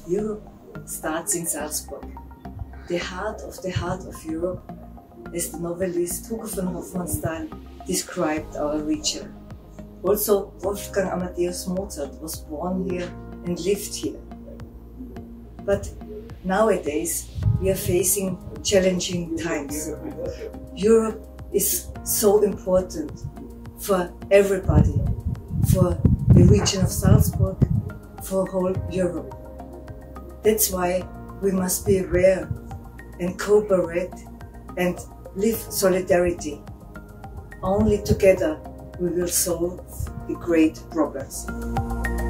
Europe starts in Salzburg, the heart of Europe, as the novelist Hugo von Hofmannsthal described our region. Also, Wolfgang Amadeus Mozart was born here and lived here. But nowadays, we are facing challenging times. Europe is so important for everybody, for the region of Salzburg, for whole Europe. That's why we must be aware and cooperate and live solidarity. Only together we will solve the great problems.